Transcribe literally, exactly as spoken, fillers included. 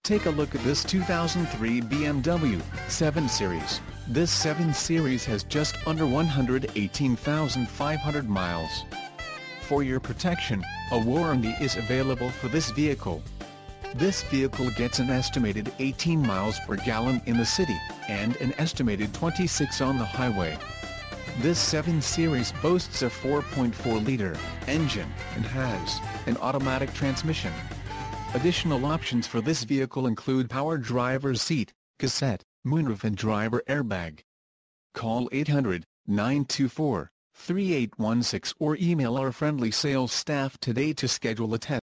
Take a look at this two thousand three B M W seven Series. This seven Series has just under one hundred eighteen thousand five hundred miles. For your protection, a warranty is available for this vehicle. This vehicle gets an estimated eighteen miles per gallon in the city, and an estimated twenty-six on the highway. This seven Series boasts a four point four liter engine, and has an automatic transmission. Additional options for this vehicle include power driver's seat, cassette, moonroof and driver airbag. Call eight hundred, nine two four, three eight one six or email our friendly sales staff today to schedule a test.